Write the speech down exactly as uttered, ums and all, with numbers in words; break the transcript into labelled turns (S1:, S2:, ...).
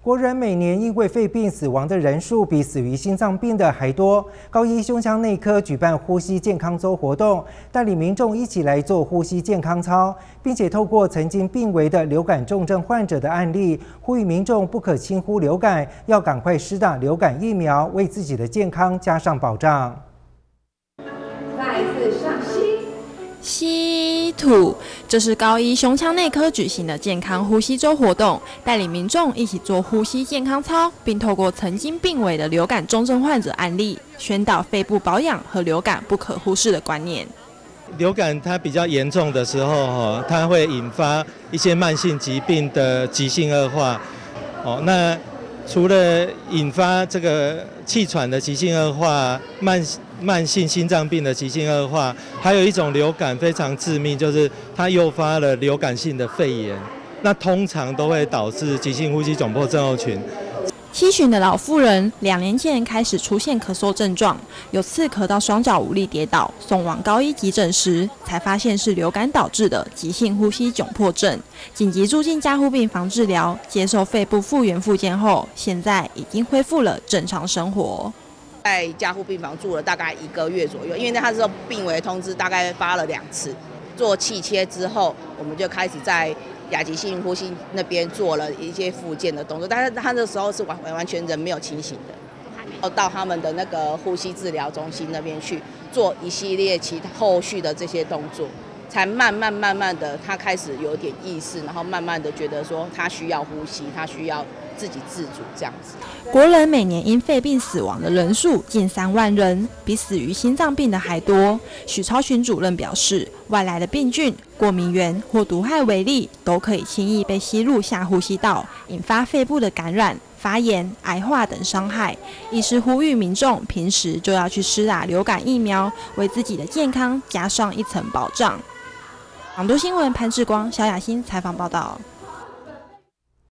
S1: 国人每年因为肺病死亡的人数比死于心脏病的还多。高医胸腔内科举办呼吸健康周活动，带领民众一起来做呼吸健康操，并且透过曾经病危的流感重症患者的案例，呼吁民众不可轻忽流感，要赶快施打流感疫苗，为自己的健康加上保障。
S2: 再一次上吸。
S3: 吸吐，这是高医胸腔内科举行的健康呼吸周活动，带领民众一起做呼吸健康操，并透过曾经病危的流感重症患者案例，宣导肺部保养和流感不可忽视的观念。
S4: 流感它比较严重的时候，哈，它会引发一些慢性疾病的急性恶化。哦，那除了引发这个气喘的急性恶化，慢慢性心脏病的急性恶化，还有一种流感非常致命，就是它诱发了流感性的肺炎，那通常都会导致急性呼吸窘迫症候群。
S3: 七旬的老妇人两年前开始出现咳嗽症状，有次咳到双脚无力跌倒，送往高医急诊时，才发现是流感导致的急性呼吸窘迫症，紧急住进加护病房治疗，接受肺部复原复健后，现在已经恢复了正常生活。
S5: 在加护病房住了大概一个月左右，因为那他时候病危通知大概发了两次，做气切之后，我们就开始在亚急性呼吸那边做了一些复健的动作，但是他那时候是完完全人没有清醒的，到他们的那个呼吸治疗中心那边去做一系列其他后续的这些动作，才慢慢慢慢的他开始有点意识，然后慢慢的觉得说他需要呼吸，他需要 自己自主这样子。
S3: 国人每年因肺病死亡的人数近三万人，比死于心脏病的还多。许超群主任表示，外来的病菌、过敏源或毒害为例，都可以轻易被吸入下呼吸道，引发肺部的感染、发炎、癌化等伤害。医师呼吁民众平时就要去施打流感疫苗，为自己的健康加上一层保障。港都新闻潘志光、萧雅欣采访报道。